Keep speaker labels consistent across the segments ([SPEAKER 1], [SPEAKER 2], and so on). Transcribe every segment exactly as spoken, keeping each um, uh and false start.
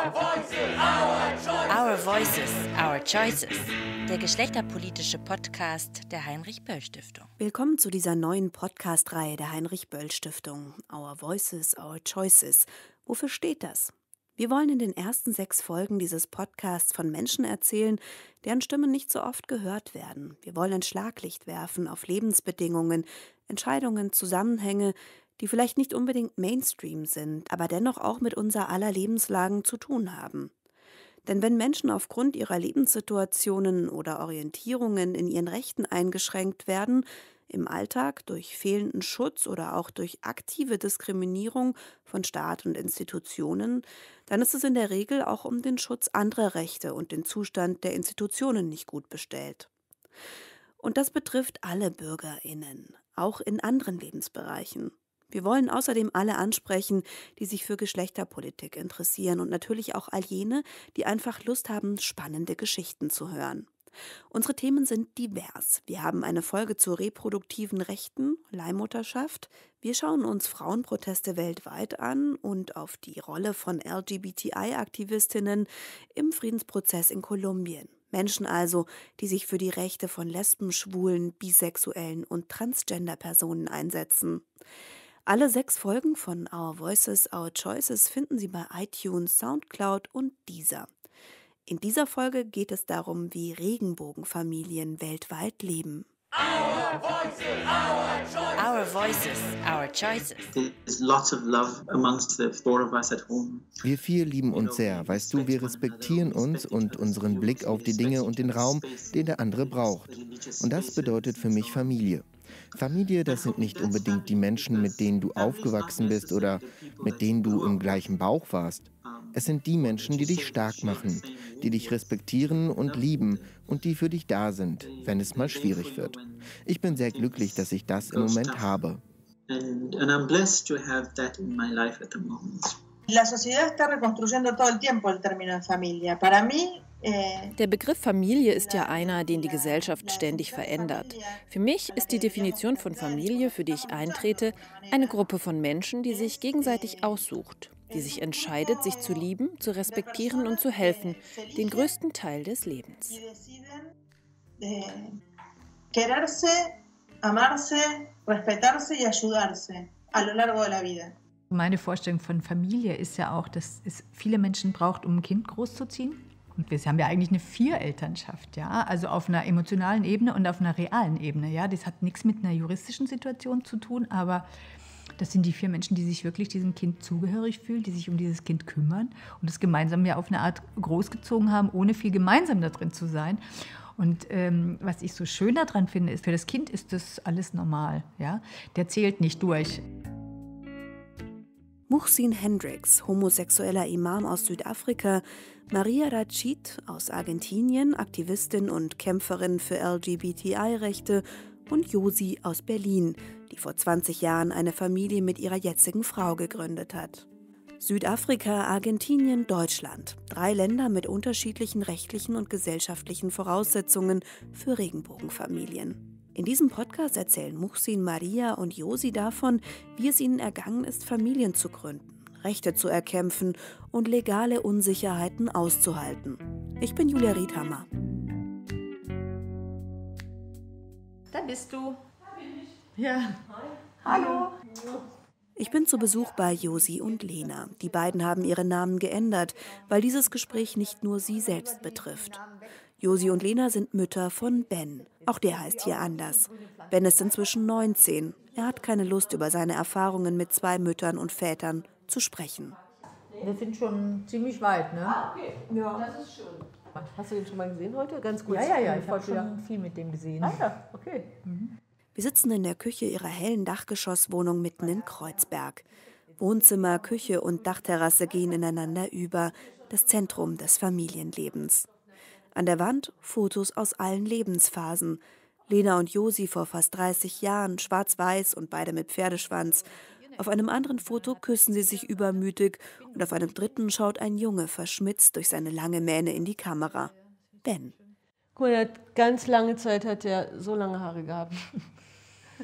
[SPEAKER 1] Our Voices, Our Choices. Der geschlechterpolitische Podcast der Heinrich-Böll-Stiftung.
[SPEAKER 2] Willkommen zu dieser neuen Podcast-Reihe der Heinrich-Böll-Stiftung. Our Voices, Our Choices. Wofür steht das? Wir wollen in den ersten sechs Folgen dieses Podcasts von Menschen erzählen, deren Stimmen nicht so oft gehört werden. Wir wollen ein Schlaglicht werfen auf Lebensbedingungen, Entscheidungen, Zusammenhänge, die vielleicht nicht unbedingt Mainstream sind, aber dennoch auch mit unser aller Lebenslagen zu tun haben. Denn wenn Menschen aufgrund ihrer Lebenssituationen oder Orientierungen in ihren Rechten eingeschränkt werden, im Alltag durch fehlenden Schutz oder auch durch aktive Diskriminierung von Staat und Institutionen, dann ist es in der Regel auch um den Schutz anderer Rechte und den Zustand der Institutionen nicht gut bestellt. Und das betrifft alle BürgerInnen, auch in anderen Lebensbereichen. Wir wollen außerdem alle ansprechen, die sich für Geschlechterpolitik interessieren und natürlich auch all jene, die einfach Lust haben, spannende Geschichten zu hören. Unsere Themen sind divers. Wir haben eine Folge zu reproduktiven Rechten, Leihmutterschaft. Wir schauen uns Frauenproteste weltweit an und auf die Rolle von L G B T I-Aktivistinnen im Friedensprozess in Kolumbien. Menschen also, die sich für die Rechte von Lesben, Schwulen, Bisexuellen und Transgender-Personen einsetzen. Alle sechs Folgen von Our Voices, Our Choices finden Sie bei iTunes, Soundcloud und Deezer. In dieser Folge geht es darum, wie Regenbogenfamilien weltweit leben.
[SPEAKER 1] Our Voices, Our Choices. Our Voices, Our Choices.
[SPEAKER 3] There's lots of love amongst the four of us at home.
[SPEAKER 4] Wir vier lieben uns sehr. Weißt du, wir respektieren uns und unseren Blick auf die Dinge und den Raum, den der andere braucht. Und das bedeutet für mich Familie. Familie, das sind nicht unbedingt die Menschen, mit denen du aufgewachsen bist oder mit denen du im gleichen Bauch warst. Es sind die Menschen, die dich stark machen, die dich respektieren und lieben und die für dich da sind, wenn es mal schwierig wird. Ich bin sehr glücklich, dass ich das im Moment habe.
[SPEAKER 3] And, and I'm blessed to have that in my life at the moment.
[SPEAKER 5] La sociedad está reconstruyendo todo el tiempo el término de familia. Para mí,
[SPEAKER 6] Der Begriff Familie ist ja einer, den die Gesellschaft ständig verändert. Für mich ist die Definition von Familie, für die ich eintrete, eine Gruppe von Menschen, die sich gegenseitig aussucht, die sich entscheidet, sich zu lieben, zu respektieren und zu helfen, den größten Teil des Lebens.
[SPEAKER 5] Quererse, amarse, respetarse y ayudarse a lo largo de la vida.
[SPEAKER 7] Meine Vorstellung von Familie ist ja auch, dass es viele Menschen braucht, um ein Kind großzuziehen. Und wir haben ja eigentlich eine Vierelternschaft, ja, also auf einer emotionalen Ebene und auf einer realen Ebene, ja. Das hat nichts mit einer juristischen Situation zu tun, aber das sind die vier Menschen, die sich wirklich diesem Kind zugehörig fühlen, die sich um dieses Kind kümmern und das gemeinsam ja auf eine Art großgezogen haben, ohne viel gemeinsam da drin zu sein. Und ähm, was ich so schön daran finde, ist, für das Kind ist das alles normal, ja. Der zählt nicht durch.
[SPEAKER 2] Muhsin Hendricks, homosexueller Imam aus Südafrika, Maria Rachid aus Argentinien, Aktivistin und Kämpferin für L G B T I-Rechte und Josi aus Berlin, die vor zwanzig Jahren eine Familie mit ihrer jetzigen Frau gegründet hat. Südafrika, Argentinien, Deutschland. Drei Länder mit unterschiedlichen rechtlichen und gesellschaftlichen Voraussetzungen für Regenbogenfamilien. In diesem Podcast erzählen Muhsin, Maria und Josi davon, wie es ihnen ergangen ist, Familien zu gründen, Rechte zu erkämpfen und legale Unsicherheiten auszuhalten. Ich bin Julia Riedhammer.
[SPEAKER 7] Da bist du. Da bin ich. Ja. Hallo.
[SPEAKER 2] Ich bin zu Besuch bei Josi und Lena. Die beiden haben ihre Namen geändert, weil dieses Gespräch nicht nur sie selbst betrifft. Josi und Lena sind Mütter von Ben. Auch der heißt hier anders. Ben ist inzwischen neunzehn. Er hat keine Lust, über seine Erfahrungen mit zwei Müttern und Vätern zu sprechen.
[SPEAKER 8] Wir sind schon ziemlich weit, ne?
[SPEAKER 9] Ah, okay.
[SPEAKER 8] Ja.
[SPEAKER 9] Das ist schön. Hast du den schon mal gesehen heute? Ganz kurz.
[SPEAKER 8] Ja, ja, ja. Ich habe schon viel mit dem gesehen.
[SPEAKER 9] Ah ja, okay.
[SPEAKER 2] Mhm. Wir sitzen in der Küche ihrer hellen Dachgeschosswohnung mitten in Kreuzberg. Wohnzimmer, Küche und Dachterrasse gehen ineinander über. Das Zentrum des Familienlebens. An der Wand Fotos aus allen Lebensphasen. Lena und Josi vor fast dreißig Jahren, schwarz-weiß und beide mit Pferdeschwanz. Auf einem anderen Foto küssen sie sich übermütig und auf einem dritten schaut ein Junge verschmitzt durch seine lange Mähne in die Kamera. Ben.
[SPEAKER 9] Guck mal, er hat ganz lange Zeit hat er so lange Haare gehabt.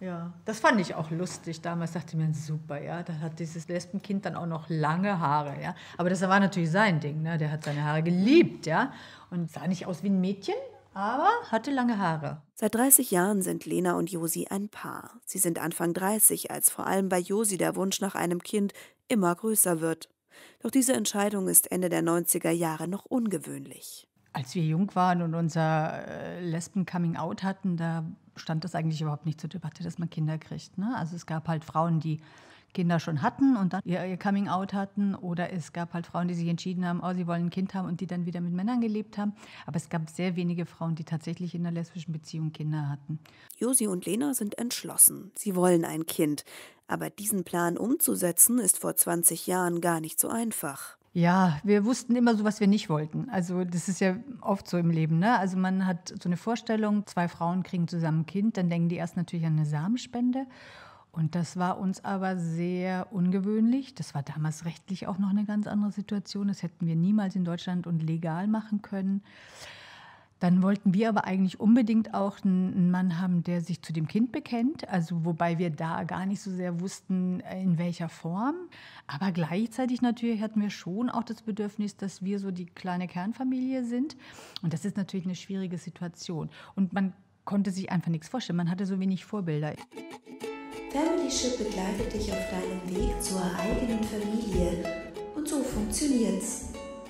[SPEAKER 7] Ja, das fand ich auch lustig. Damals dachte ich mir, super, ja, da hat dieses Lesbenkind dann auch noch lange Haare, ja. Aber das war natürlich sein Ding, ne? Der hat seine Haare geliebt, ja. Und sah nicht aus wie ein Mädchen, aber hatte lange Haare.
[SPEAKER 2] Seit dreißig Jahren sind Lena und Josi ein Paar. Sie sind Anfang dreißig, als vor allem bei Josi der Wunsch nach einem Kind immer größer wird. Doch diese Entscheidung ist Ende der neunziger Jahre noch ungewöhnlich.
[SPEAKER 7] Als wir jung waren und unser äh, Lesben-Coming-out hatten, da stand das eigentlich überhaupt nicht zur Debatte, dass man Kinder kriegt. Ne? Also es gab halt Frauen, die Kinder schon hatten und dann ihr, ihr Coming-out hatten. Oder es gab halt Frauen, die sich entschieden haben, oh, sie wollen ein Kind haben und die dann wieder mit Männern gelebt haben. Aber es gab sehr wenige Frauen, die tatsächlich in einer lesbischen Beziehung Kinder hatten.
[SPEAKER 2] Josi und Lena sind entschlossen. Sie wollen ein Kind. Aber diesen Plan umzusetzen, ist vor zwanzig Jahren gar nicht so einfach.
[SPEAKER 7] Ja, wir wussten immer so, was wir nicht wollten. Also das ist ja oft so im Leben, ne? Also man hat so eine Vorstellung, zwei Frauen kriegen zusammen ein Kind, dann denken die erst natürlich an eine Samenspende. Und das war uns aber sehr ungewöhnlich. Das war damals rechtlich auch noch eine ganz andere Situation. Das hätten wir niemals in Deutschland und legal machen können. Dann wollten wir aber eigentlich unbedingt auch einen Mann haben, der sich zu dem Kind bekennt. Also wobei wir da gar nicht so sehr wussten, in welcher Form. Aber gleichzeitig natürlich hatten wir schon auch das Bedürfnis, dass wir so die kleine Kernfamilie sind. Und das ist natürlich eine schwierige Situation. Und man konnte sich einfach nichts vorstellen. Man hatte so wenig Vorbilder.
[SPEAKER 2] Familyship begleitet dich auf deinem Weg zur eigenen Familie. Und so funktioniert's.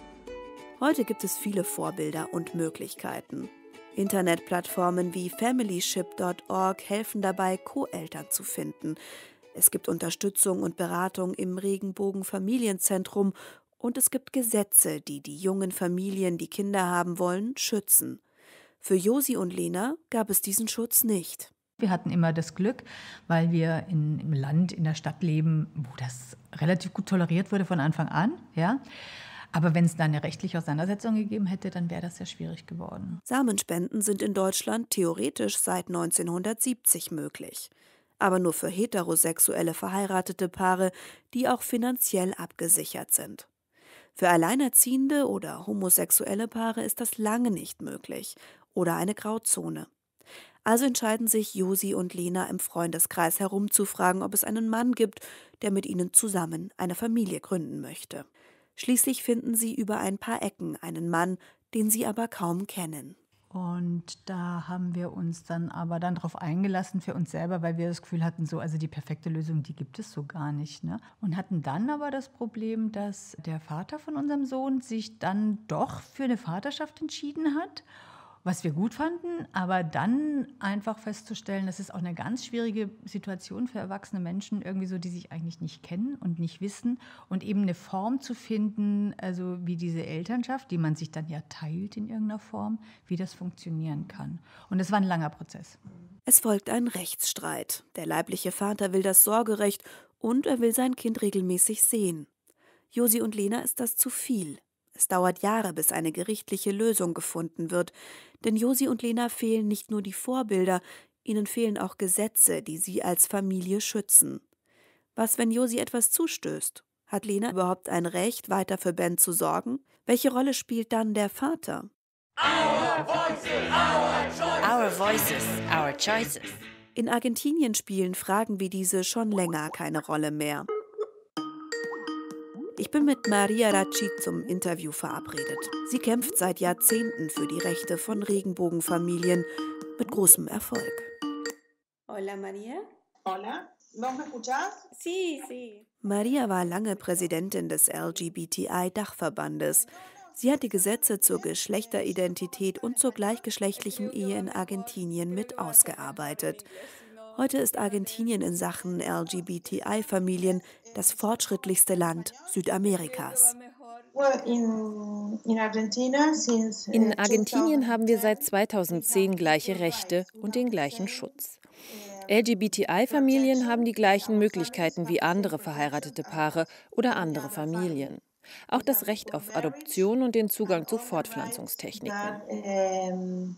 [SPEAKER 2] Heute gibt es viele Vorbilder und Möglichkeiten. Internetplattformen wie familyship Punkt org helfen dabei, Co-Eltern zu finden. Es gibt Unterstützung und Beratung im Regenbogen-Familienzentrum und es gibt Gesetze, die die jungen Familien, die Kinder haben wollen, schützen. Für Josi und Lena gab es diesen Schutz nicht.
[SPEAKER 7] Wir hatten immer das Glück, weil wir in, im Land, in der Stadt leben, wo das relativ gut toleriert wurde von Anfang an, ja. Aber wenn es da eine rechtliche Auseinandersetzung gegeben hätte, dann wäre das sehr schwierig geworden.
[SPEAKER 2] Samenspenden sind in Deutschland theoretisch seit neunzehnhundertsiebzig möglich. Aber nur für heterosexuelle verheiratete Paare, die auch finanziell abgesichert sind. Für alleinerziehende oder homosexuelle Paare ist das lange nicht möglich oder eine Grauzone. Also entscheiden sich Josi und Lena im Freundeskreis herumzufragen, ob es einen Mann gibt, der mit ihnen zusammen eine Familie gründen möchte. Schließlich finden sie über ein paar Ecken einen Mann, den sie aber kaum kennen.
[SPEAKER 7] Und da haben wir uns dann aber dann darauf eingelassen für uns selber, weil wir das Gefühl hatten, so, also die perfekte Lösung, die gibt es so gar nicht. Ne? Und hatten dann aber das Problem, dass der Vater von unserem Sohn sich dann doch für eine Vaterschaft entschieden hat. Was wir gut fanden, aber dann einfach festzustellen, das ist auch eine ganz schwierige Situation für erwachsene Menschen, irgendwie so, die sich eigentlich nicht kennen und nicht wissen und eben eine Form zu finden, also wie diese Elternschaft, die man sich dann ja teilt in irgendeiner Form, wie das funktionieren kann. Und es war ein langer Prozess.
[SPEAKER 2] Es folgt ein Rechtsstreit. Der leibliche Vater will das Sorgerecht und er will sein Kind regelmäßig sehen. Josi und Lena ist das zu viel. Es dauert Jahre, bis eine gerichtliche Lösung gefunden wird. Denn Josi und Lena fehlen nicht nur die Vorbilder, ihnen fehlen auch Gesetze, die sie als Familie schützen. Was, wenn Josi etwas zustößt? Hat Lena überhaupt ein Recht, weiter für Ben zu sorgen? Welche Rolle spielt dann der Vater?
[SPEAKER 1] Our voices, our choices. Our voices, our choices.
[SPEAKER 2] In Argentinien spielen Fragen wie diese schon länger keine Rolle mehr. Ich bin mit Maria Rachid zum Interview verabredet. Sie kämpft seit Jahrzehnten für die Rechte von Regenbogenfamilien mit großem Erfolg.
[SPEAKER 5] Hola, Maria. Hola. ¿Vos me escuchás? Sí, sí.
[SPEAKER 2] Maria war lange Präsidentin des L G B T I-Dachverbandes. Sie hat die Gesetze zur Geschlechteridentität und zur gleichgeschlechtlichen Ehe in Argentinien mit ausgearbeitet. Heute ist Argentinien in Sachen L G B T I-Familien das fortschrittlichste Land Südamerikas.
[SPEAKER 6] In Argentinien haben wir seit zweitausendzehn gleiche Rechte und den gleichen Schutz. L G B T I-Familien haben die gleichen Möglichkeiten wie andere verheiratete Paare oder andere Familien. Auch das Recht auf Adoption und den Zugang zu Fortpflanzungstechniken.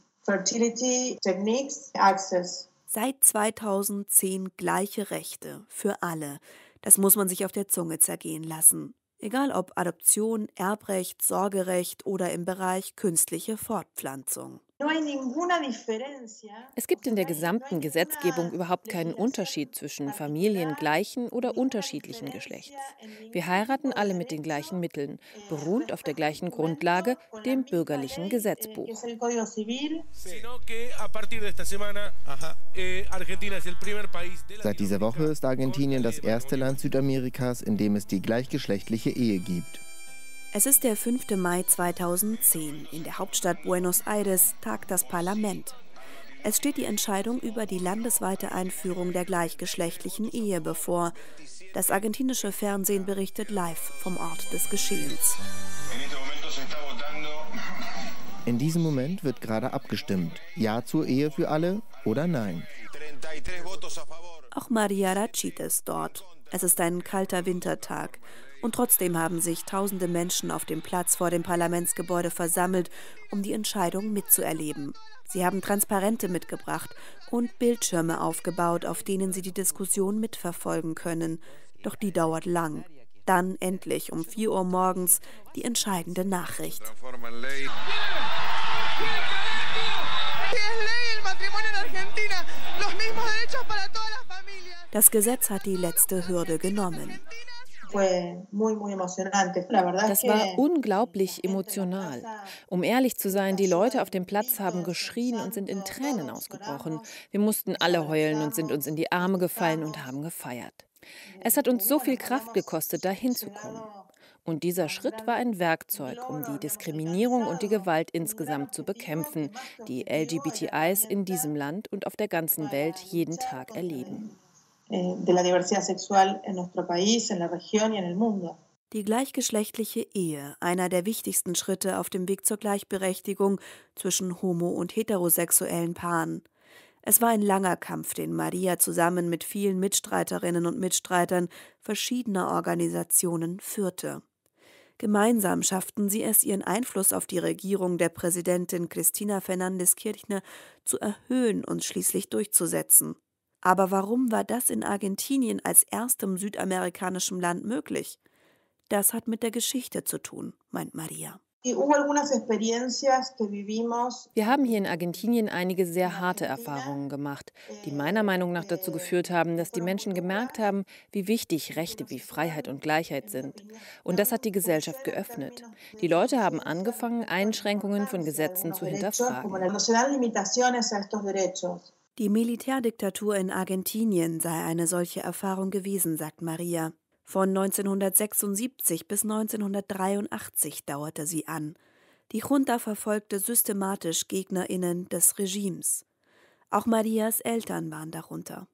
[SPEAKER 2] Seit zweitausendzehn gleiche Rechte für alle. Das muss man sich auf der Zunge zergehen lassen. Egal ob Adoption, Erbrecht, Sorgerecht oder im Bereich künstliche Fortpflanzung.
[SPEAKER 6] Es gibt in der gesamten Gesetzgebung überhaupt keinen Unterschied zwischen Familien gleichen oder unterschiedlichen Geschlechts. Wir heiraten alle mit den gleichen Mitteln, beruhend auf der gleichen Grundlage, dem bürgerlichen Gesetzbuch.
[SPEAKER 4] Seit dieser Woche ist Argentinien das erste Land Südamerikas, in dem es die gleichgeschlechtliche Ehe gibt.
[SPEAKER 2] Es ist der fünfte Mai zweitausendzehn. In der Hauptstadt Buenos Aires tagt das Parlament. Es steht die Entscheidung über die landesweite Einführung der gleichgeschlechtlichen Ehe bevor. Das argentinische Fernsehen berichtet live vom Ort des Geschehens.
[SPEAKER 4] In diesem Moment wird gerade abgestimmt. Ja zur Ehe für alle oder nein.
[SPEAKER 2] Auch Maria Rachid ist dort. Es ist ein kalter Wintertag. Und trotzdem haben sich tausende Menschen auf dem Platz vor dem Parlamentsgebäude versammelt, um die Entscheidung mitzuerleben. Sie haben Transparente mitgebracht und Bildschirme aufgebaut, auf denen sie die Diskussion mitverfolgen können. Doch die dauert lang. Dann endlich um vier Uhr morgens die entscheidende Nachricht. Das Gesetz hat die letzte Hürde genommen.
[SPEAKER 6] Das war unglaublich emotional. Um ehrlich zu sein, die Leute auf dem Platz haben geschrien und sind in Tränen ausgebrochen. Wir mussten alle heulen und sind uns in die Arme gefallen und haben gefeiert. Es hat uns so viel Kraft gekostet, dahin zu kommen. Und dieser Schritt war ein Werkzeug, um die Diskriminierung und die Gewalt insgesamt zu bekämpfen, die L G B T Is in diesem Land und auf der ganzen Welt jeden Tag erleben.
[SPEAKER 2] Die gleichgeschlechtliche Ehe, einer der wichtigsten Schritte auf dem Weg zur Gleichberechtigung zwischen homo- und heterosexuellen Paaren. Es war ein langer Kampf, den Maria zusammen mit vielen Mitstreiterinnen und Mitstreitern verschiedener Organisationen führte. Gemeinsam schafften sie es, ihren Einfluss auf die Regierung der Präsidentin Cristina Fernández Kirchner zu erhöhen und schließlich durchzusetzen. Aber warum war das in Argentinien als erstem südamerikanischem Land möglich? Das hat mit der Geschichte zu tun, meint Maria.
[SPEAKER 6] Wir haben hier in Argentinien einige sehr harte Erfahrungen gemacht, die meiner Meinung nach dazu geführt haben, dass die Menschen gemerkt haben, wie wichtig Rechte wie Freiheit und Gleichheit sind. Und das hat die Gesellschaft geöffnet. Die Leute haben angefangen, Einschränkungen von Gesetzen zu hinterfragen.
[SPEAKER 2] Die Militärdiktatur in Argentinien sei eine solche Erfahrung gewesen, sagt Maria. Von neunzehnhundertsechsundsiebzig bis neunzehnhundertdreiundachtzig dauerte sie an. Die Junta verfolgte systematisch GegnerInnen des Regimes. Auch Marias Eltern waren darunter.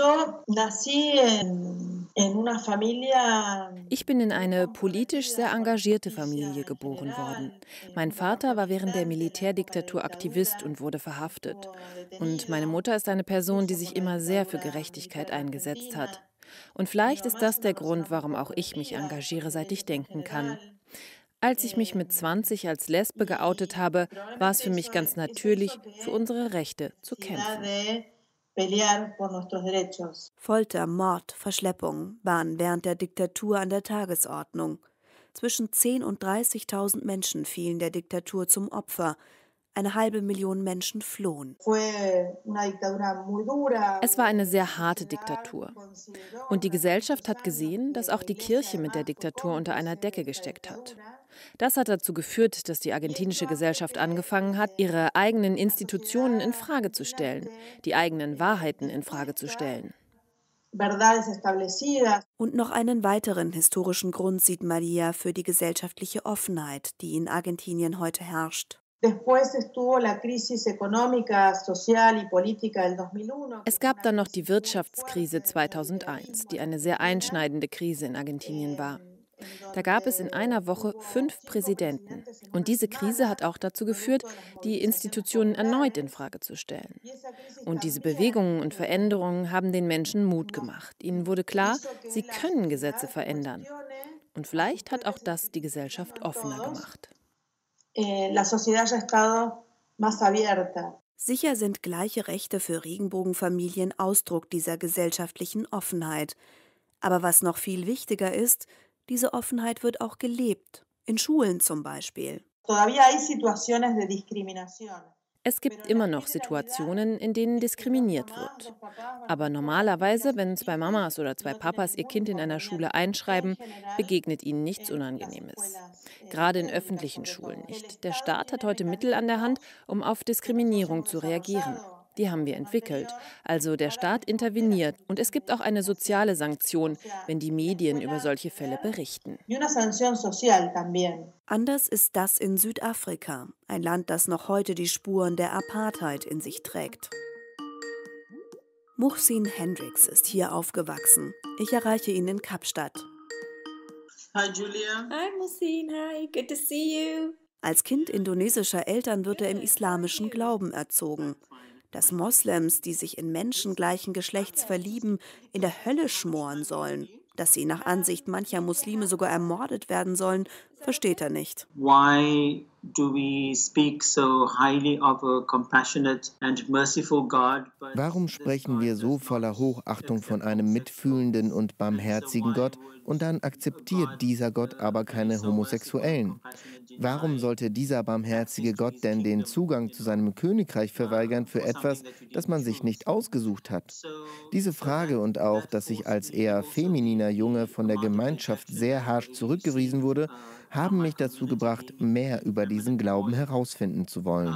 [SPEAKER 6] Ich bin in eine politisch sehr engagierte Familie geboren worden. Mein Vater war während der Militärdiktatur Aktivist und wurde verhaftet. Und meine Mutter ist eine Person, die sich immer sehr für Gerechtigkeit eingesetzt hat. Und vielleicht ist das der Grund, warum auch ich mich engagiere, seit ich denken kann. Als ich mich mit zwanzig als Lesbe geoutet habe, war es für mich ganz natürlich, für unsere Rechte zu kämpfen.
[SPEAKER 2] Folter, Mord, Verschleppung waren während der Diktatur an der Tagesordnung. Zwischen zehntausend und dreißigtausend Menschen fielen der Diktatur zum Opfer. Eine halbe Million Menschen flohen.
[SPEAKER 6] Es war eine sehr harte Diktatur. Und die Gesellschaft hat gesehen, dass auch die Kirche mit der Diktatur unter einer Decke gesteckt hat. Das hat dazu geführt, dass die argentinische Gesellschaft angefangen hat, ihre eigenen Institutionen in Frage zu stellen, die eigenen Wahrheiten in Frage zu stellen.
[SPEAKER 2] Und noch einen weiteren historischen Grund sieht Maria für die gesellschaftliche Offenheit, die in Argentinien heute herrscht.
[SPEAKER 6] Es gab dann noch die Wirtschaftskrise zweitausendeins, die eine sehr einschneidende Krise in Argentinien war. Da gab es in einer Woche fünf Präsidenten. Und diese Krise hat auch dazu geführt, die Institutionen erneut in Frage zu stellen. Und diese Bewegungen und Veränderungen haben den Menschen Mut gemacht. Ihnen wurde klar, sie können Gesetze verändern. Und vielleicht hat auch das die Gesellschaft offener gemacht.
[SPEAKER 2] Sicher sind gleiche Rechte für Regenbogenfamilien Ausdruck dieser gesellschaftlichen Offenheit. Aber was noch viel wichtiger ist, diese Offenheit wird auch gelebt, in Schulen zum Beispiel.
[SPEAKER 6] Es gibt immer noch Situationen, in denen diskriminiert wird. Aber normalerweise, wenn zwei Mamas oder zwei Papas ihr Kind in einer Schule einschreiben, begegnet ihnen nichts Unangenehmes. Gerade in öffentlichen Schulen nicht. Der Staat hat heute Mittel an der Hand, um auf Diskriminierung zu reagieren. Die haben wir entwickelt. Also der Staat interveniert und es gibt auch eine soziale Sanktion, wenn die Medien über solche Fälle berichten.
[SPEAKER 2] Anders ist das in Südafrika, ein Land, das noch heute die Spuren der Apartheid in sich trägt. Muhsin Hendricks ist hier aufgewachsen. Ich erreiche ihn in Kapstadt.
[SPEAKER 3] Hi Julia.
[SPEAKER 1] Hi Muhsin, hi, good to see you.
[SPEAKER 2] Als Kind indonesischer Eltern wird er im islamischen Glauben erzogen. Dass Moslems, die sich in Menschen gleichen Geschlechts verlieben, in der Hölle schmoren sollen, dass sie nach Ansicht mancher Muslime sogar ermordet werden sollen, versteht er nicht.
[SPEAKER 3] Why do we speak so highly of a compassionate and merciful God?
[SPEAKER 4] Warum sprechen wir so voller Hochachtung von einem mitfühlenden und barmherzigen Gott und dann akzeptiert dieser Gott aber keine Homosexuellen? Warum sollte dieser barmherzige Gott denn den Zugang zu seinem Königreich verweigern für etwas, das man sich nicht ausgesucht hat? Diese Frage und auch, dass ich als eher femininer Junge von der Gemeinschaft sehr harsch zurückgewiesen wurde, haben mich dazu gebracht, mehr über diesen Glauben herausfinden zu wollen.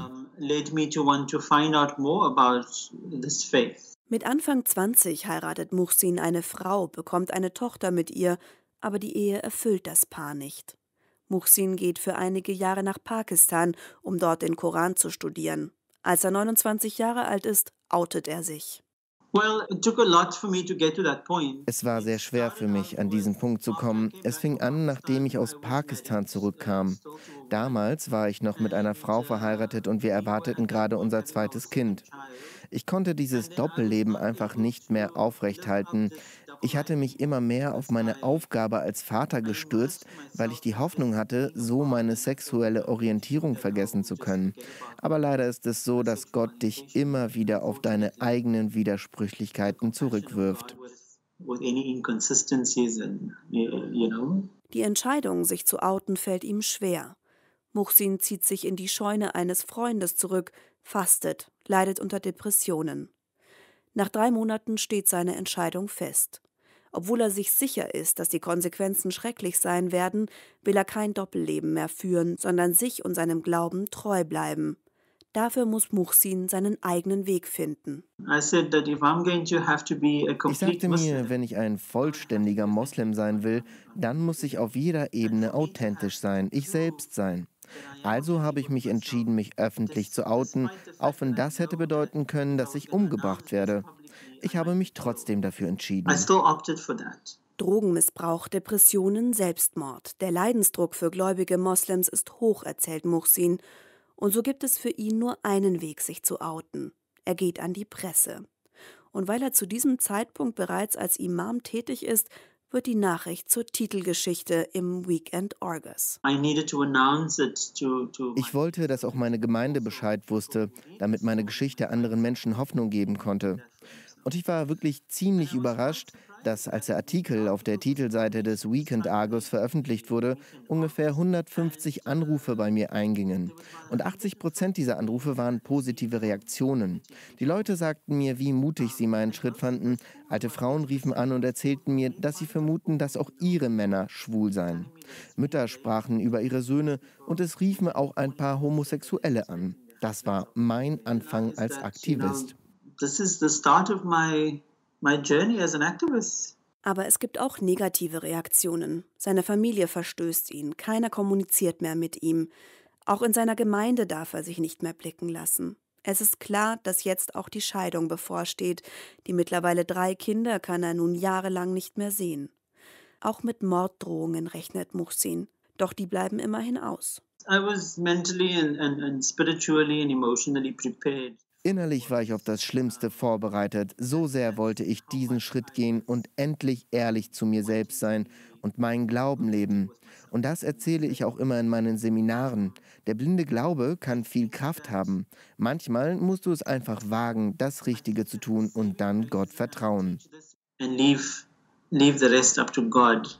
[SPEAKER 2] Mit Anfang zwanzig heiratet Muhsin eine Frau, bekommt eine Tochter mit ihr, aber die Ehe erfüllt das Paar nicht. Muhsin geht für einige Jahre nach Pakistan, um dort den Koran zu studieren. Als er neunundzwanzig Jahre alt ist, outet er sich.
[SPEAKER 4] Es war sehr schwer für mich, an diesen Punkt zu kommen. Es fing an, nachdem ich aus Pakistan zurückkam. Damals war ich noch mit einer Frau verheiratet und wir erwarteten gerade unser zweites Kind. Ich konnte dieses Doppelleben einfach nicht mehr aufrechthalten. Ich hatte mich immer mehr auf meine Aufgabe als Vater gestürzt, weil ich die Hoffnung hatte, so meine sexuelle Orientierung vergessen zu können. Aber leider ist es so, dass Gott dich immer wieder auf deine eigenen Widersprüchlichkeiten zurückwirft.
[SPEAKER 2] Die Entscheidung, sich zu outen, fällt ihm schwer. Muhsin zieht sich in die Scheune eines Freundes zurück, fastet, leidet unter Depressionen. Nach drei Monaten steht seine Entscheidung fest. Obwohl er sich sicher ist, dass die Konsequenzen schrecklich sein werden, will er kein Doppelleben mehr führen, sondern sich und seinem Glauben treu bleiben. Dafür muss Muhsin seinen eigenen Weg finden.
[SPEAKER 4] Ich sagte mir, wenn ich ein vollständiger Moslem sein will, dann muss ich auf jeder Ebene authentisch sein, ich selbst sein. Also habe ich mich entschieden, mich öffentlich zu outen, auch wenn das hätte bedeuten können, dass ich umgebracht werde. Ich habe mich trotzdem dafür entschieden.
[SPEAKER 2] Drogenmissbrauch, Depressionen, Selbstmord. Der Leidensdruck für gläubige Moslems ist hoch, erzählt Muhsin. Und so gibt es für ihn nur einen Weg, sich zu outen. Er geht an die Presse. Und weil er zu diesem Zeitpunkt bereits als Imam tätig ist, wird die Nachricht zur Titelgeschichte im Weekend Argus.
[SPEAKER 4] Ich wollte, dass auch meine Gemeinde Bescheid wusste, damit meine Geschichte anderen Menschen Hoffnung geben konnte. Und ich war wirklich ziemlich überrascht, dass, als der Artikel auf der Titelseite des Weekend Argus veröffentlicht wurde, ungefähr hundertfünfzig Anrufe bei mir eingingen. Und achtzig Prozent dieser Anrufe waren positive Reaktionen. Die Leute sagten mir, wie mutig sie meinen Schritt fanden. Alte Frauen riefen an und erzählten mir, dass sie vermuten, dass auch ihre Männer schwul seien. Mütter sprachen über ihre Söhne und es riefen auch ein paar Homosexuelle an. Das war mein Anfang als Aktivist.
[SPEAKER 3] This is the start of my, my journey as an activist.
[SPEAKER 2] Aber es gibt auch negative Reaktionen. Seine Familie verstößt ihn, keiner kommuniziert mehr mit ihm. Auch in seiner Gemeinde darf er sich nicht mehr blicken lassen. Es ist klar, dass jetzt auch die Scheidung bevorsteht. Die mittlerweile drei Kinder kann er nun jahrelang nicht mehr sehen. Auch mit Morddrohungen rechnet Muhsin. Doch die bleiben immerhin aus.
[SPEAKER 3] I was mentally and, and, and spiritually and emotionally prepared.
[SPEAKER 4] Innerlich war ich auf das Schlimmste vorbereitet. So sehr wollte ich diesen Schritt gehen und endlich ehrlich zu mir selbst sein und meinen Glauben leben. Und das erzähle ich auch immer in meinen Seminaren. Der blinde Glaube kann viel Kraft haben. Manchmal musst du es einfach wagen, das Richtige zu tun und dann Gott vertrauen.
[SPEAKER 3] And leave, leave the rest up to God.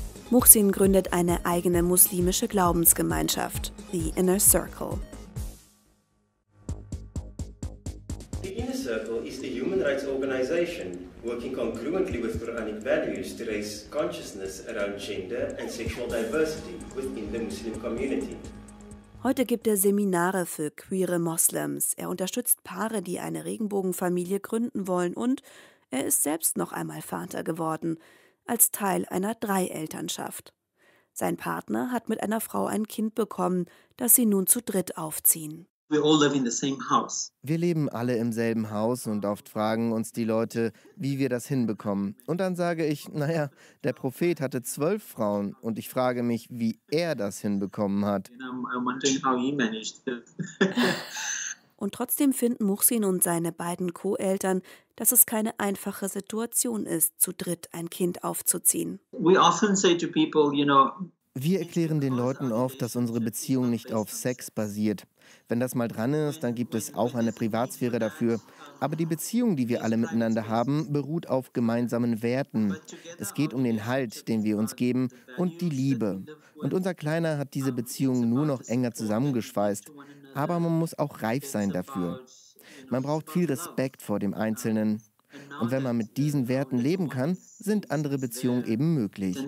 [SPEAKER 2] Muhsin gründet eine eigene muslimische Glaubensgemeinschaft, The Inner Circle.
[SPEAKER 10] rights organization working congruently with Quranic values to raise consciousness around gender and sexual diversity within the Muslim community.
[SPEAKER 2] Heute gibt er Seminare für queere Moslems. Er unterstützt Paare, die eine Regenbogenfamilie gründen wollen, und er ist selbst noch einmal Vater geworden, als Teil einer Dreielternschaft. Sein Partner hat mit einer Frau ein Kind bekommen, das sie nun zu dritt aufziehen.
[SPEAKER 3] We all live in the same house.
[SPEAKER 4] Wir leben alle im selben Haus und oft fragen uns die Leute, wie wir das hinbekommen. Und dann sage ich, naja, der Prophet hatte zwölf Frauen und ich frage mich, wie er das hinbekommen hat.
[SPEAKER 3] I'm, I'm wondering how he managed it.
[SPEAKER 2] Und trotzdem finden Muhsin und seine beiden Co-Eltern, dass es keine einfache Situation ist, zu dritt ein Kind aufzuziehen.
[SPEAKER 3] We often say to people, you know,
[SPEAKER 4] Wir erklären den Leuten oft, dass unsere Beziehung nicht auf Sex basiert. Wenn das mal dran ist, dann gibt es auch eine Privatsphäre dafür. Aber die Beziehung, die wir alle miteinander haben, beruht auf gemeinsamen Werten. Es geht um den Halt, den wir uns geben, und die Liebe. Und unser Kleiner hat diese Beziehung nur noch enger zusammengeschweißt. Aber man muss auch reif sein dafür. Man braucht viel Respekt vor dem Einzelnen. Und wenn man mit diesen Werten leben kann, sind andere Beziehungen eben möglich.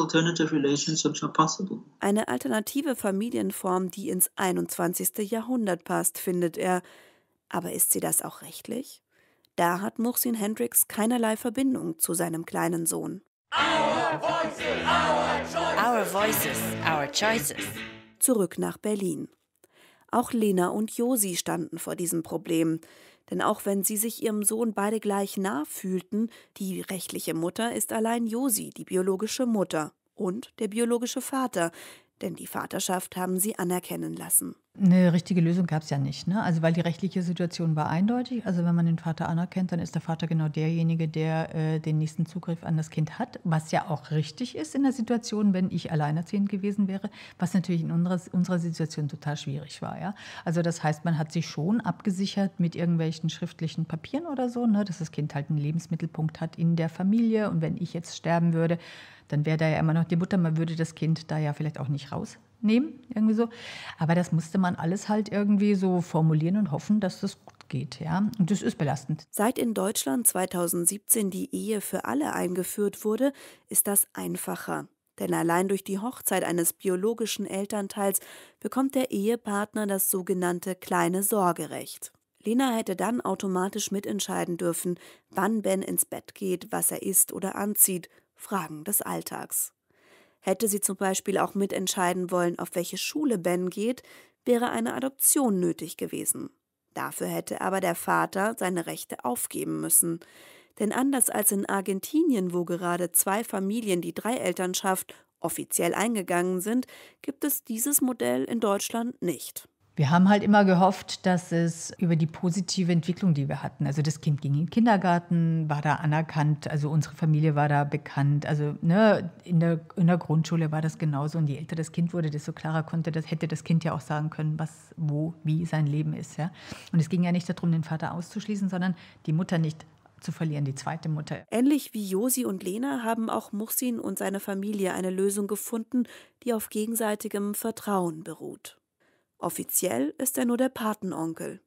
[SPEAKER 2] Eine alternative Familienform, die ins einundzwanzigste Jahrhundert passt, findet er. Aber ist sie das auch rechtlich? Da hat Muhsin Hendricks keinerlei Verbindung zu seinem kleinen Sohn.
[SPEAKER 1] Our voices, our choices. Our voices, our choices.
[SPEAKER 2] Zurück nach Berlin. Auch Lena und Josi standen vor diesem Problem. Denn auch wenn sie sich ihrem Sohn beide gleich nah fühlten, die rechtliche Mutter ist allein Josi, die biologische Mutter, und der biologische Vater, denn die Vaterschaft haben sie anerkennen lassen.
[SPEAKER 7] Eine richtige Lösung gab es ja nicht, ne? Also weil die rechtliche Situation war eindeutig. Also wenn man den Vater anerkennt, dann ist der Vater genau derjenige, der äh, den nächsten Zugriff an das Kind hat, was ja auch richtig ist in der Situation, wenn ich alleinerziehend gewesen wäre, was natürlich in unserer, unserer Situation total schwierig war. Ja? Also das heißt, man hat sich schon abgesichert mit irgendwelchen schriftlichen Papieren oder so, ne? Dass das Kind halt einen Lebensmittelpunkt hat in der Familie, und wenn ich jetzt sterben würde, dann wäre da ja immer noch die Mutter, man würde das Kind da ja vielleicht auch nicht rausnehmen, irgendwie so. Aber das musste man alles halt irgendwie so formulieren und hoffen, dass das gut geht, ja. Und das ist belastend.
[SPEAKER 2] Seit in Deutschland zweitausendsiebzehn die Ehe für alle eingeführt wurde, ist das einfacher. Denn allein durch die Hochzeit eines biologischen Elternteils bekommt der Ehepartner das sogenannte kleine Sorgerecht. Lena hätte dann automatisch mitentscheiden dürfen, wann Ben ins Bett geht, was er isst oder anzieht, Fragen des Alltags. Hätte sie zum Beispiel auch mitentscheiden wollen, auf welche Schule Ben geht, wäre eine Adoption nötig gewesen. Dafür hätte aber der Vater seine Rechte aufgeben müssen. Denn anders als in Argentinien, wo gerade zwei Familien die Dreielternschaft offiziell eingegangen sind, gibt es dieses Modell in Deutschland nicht.
[SPEAKER 7] Wir haben halt immer gehofft, dass es über die positive Entwicklung, die wir hatten, also das Kind ging in den Kindergarten, war da anerkannt, also unsere Familie war da bekannt, also ne, in der, in der Grundschule war das genauso, und je älter das Kind wurde, desto klarer konnte das, hätte das Kind ja auch sagen können, was, wo, wie sein Leben ist. Ja? Und es ging ja nicht darum, den Vater auszuschließen, sondern die Mutter nicht zu verlieren, die zweite Mutter.
[SPEAKER 2] Ähnlich wie Josi und Lena haben auch Muhsin und seine Familie eine Lösung gefunden, die auf gegenseitigem Vertrauen beruht. Offiziell ist er nur der Patenonkel.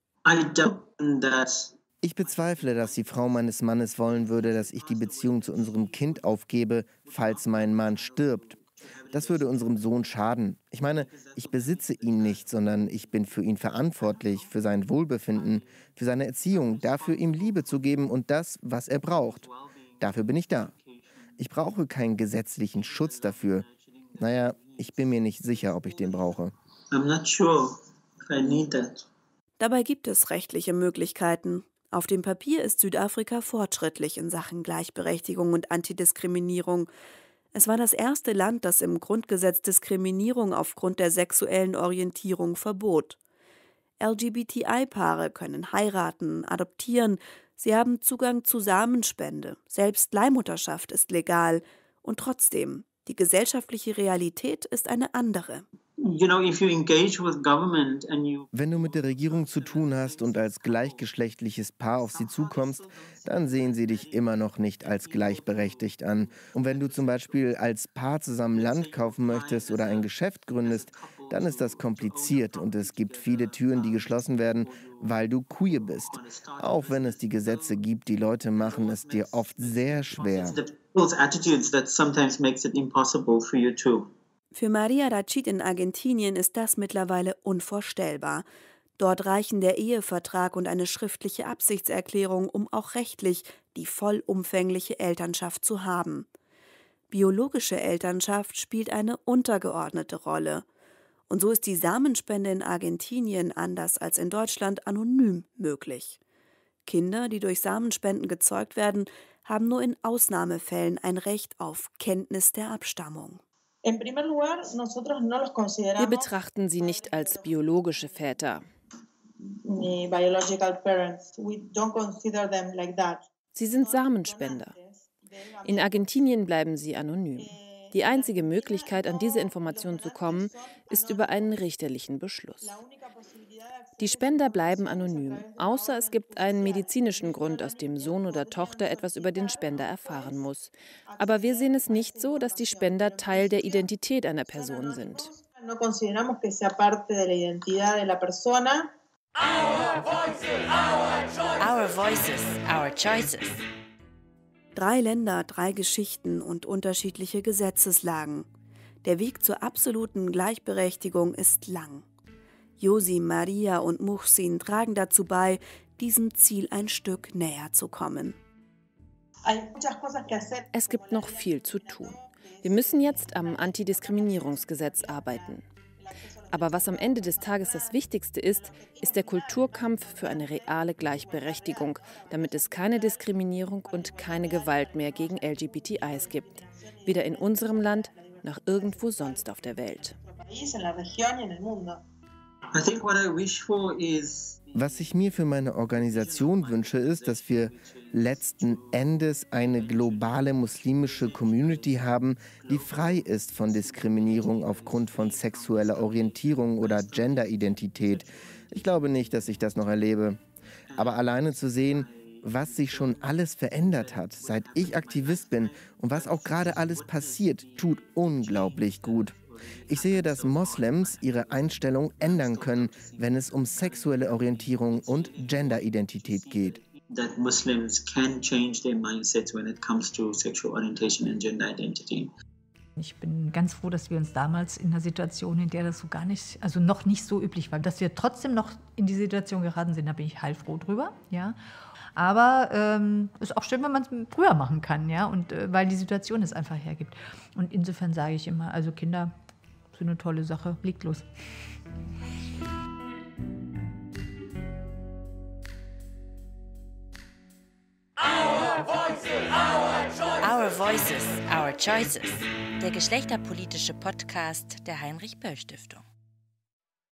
[SPEAKER 4] Ich bezweifle, dass die Frau meines Mannes wollen würde, dass ich die Beziehung zu unserem Kind aufgebe, falls mein Mann stirbt. Das würde unserem Sohn schaden. Ich meine, ich besitze ihn nicht, sondern ich bin für ihn verantwortlich, für sein Wohlbefinden, für seine Erziehung, dafür ihm Liebe zu geben und das, was er braucht. Dafür bin ich da. Ich brauche keinen gesetzlichen Schutz dafür. Naja, ich bin mir nicht sicher, ob ich den brauche.
[SPEAKER 3] I'm not sure if I need that.
[SPEAKER 2] Dabei gibt es rechtliche Möglichkeiten. Auf dem Papier ist Südafrika fortschrittlich in Sachen Gleichberechtigung und Antidiskriminierung. Es war das erste Land, das im Grundgesetz Diskriminierung aufgrund der sexuellen Orientierung verbot. L G B T I-Paare können heiraten, adoptieren, sie haben Zugang zu Samenspende, selbst Leihmutterschaft ist legal. Und trotzdem, die gesellschaftliche Realität ist eine andere.
[SPEAKER 4] Wenn du mit der Regierung zu tun hast und als gleichgeschlechtliches Paar auf sie zukommst, dann sehen sie dich immer noch nicht als gleichberechtigt an. Und wenn du zum Beispiel als Paar zusammen Land kaufen möchtest oder ein Geschäft gründest, dann ist das kompliziert und es gibt viele Türen, die geschlossen werden, weil du queer bist. Auch wenn es die Gesetze gibt, die Leute machen es dir oft sehr schwer.
[SPEAKER 2] Für Maria Rachid in Argentinien ist das mittlerweile unvorstellbar. Dort reichen der Ehevertrag und eine schriftliche Absichtserklärung, um auch rechtlich die vollumfängliche Elternschaft zu haben. Biologische Elternschaft spielt eine untergeordnete Rolle. Und so ist die Samenspende in Argentinien anders als in Deutschland anonym möglich. Kinder, die durch Samenspenden gezeugt werden, haben nur in Ausnahmefällen ein Recht auf Kenntnis der Abstammung.
[SPEAKER 6] Wir betrachten sie nicht als biologische Väter. Sie sind Samenspender. In Argentinien bleiben sie anonym. Die einzige Möglichkeit, an diese Information zu kommen, ist über einen richterlichen Beschluss. Die Spender bleiben anonym, außer es gibt einen medizinischen Grund, aus dem Sohn oder Tochter etwas über den Spender erfahren muss. Aber wir sehen es nicht so, dass die Spender Teil der Identität einer Person sind.
[SPEAKER 1] Our voices, our choices.
[SPEAKER 2] Drei Länder, drei Geschichten und unterschiedliche Gesetzeslagen. Der Weg zur absoluten Gleichberechtigung ist lang. Josi, Maria und Muhsin tragen dazu bei, diesem Ziel ein Stück näher zu kommen.
[SPEAKER 6] Es gibt noch viel zu tun. Wir müssen jetzt am Antidiskriminierungsgesetz arbeiten. Aber was am Ende des Tages das Wichtigste ist, ist der Kulturkampf für eine reale Gleichberechtigung, damit es keine Diskriminierung und keine Gewalt mehr gegen L G B T Is gibt. Weder in unserem Land noch irgendwo sonst auf der Welt.
[SPEAKER 4] Was ich mir für meine Organisation wünsche, ist, dass wir letzten Endes eine globale muslimische Community haben, die frei ist von Diskriminierung aufgrund von sexueller Orientierung oder Genderidentität. Ich glaube nicht, dass ich das noch erlebe. Aber alleine zu sehen, was sich schon alles verändert hat, seit ich Aktivist bin und was auch gerade alles passiert, tut unglaublich gut. Ich sehe, dass Moslems ihre Einstellung ändern können, wenn es um sexuelle Orientierung und Genderidentität geht.
[SPEAKER 3] That Muslims can change their mindsets when it comes to sexual orientation and gender identity.
[SPEAKER 7] Ich bin ganz froh, dass wir uns damals in einer Situation, in der das so gar nicht, also noch nicht so üblich war, dass wir trotzdem noch in die Situation geraten sind, da bin ich heilfroh drüber, ja. Aber ähm, ist auch schön, wenn man es früher machen kann, ja, und äh, weil die Situation es einfach hergibt. Und insofern sage ich immer, also Kinder, so eine tolle Sache, legt los.
[SPEAKER 1] Our voices, our choices. Our voices, our choices. Der geschlechterpolitische Podcast der Heinrich-Böll-Stiftung.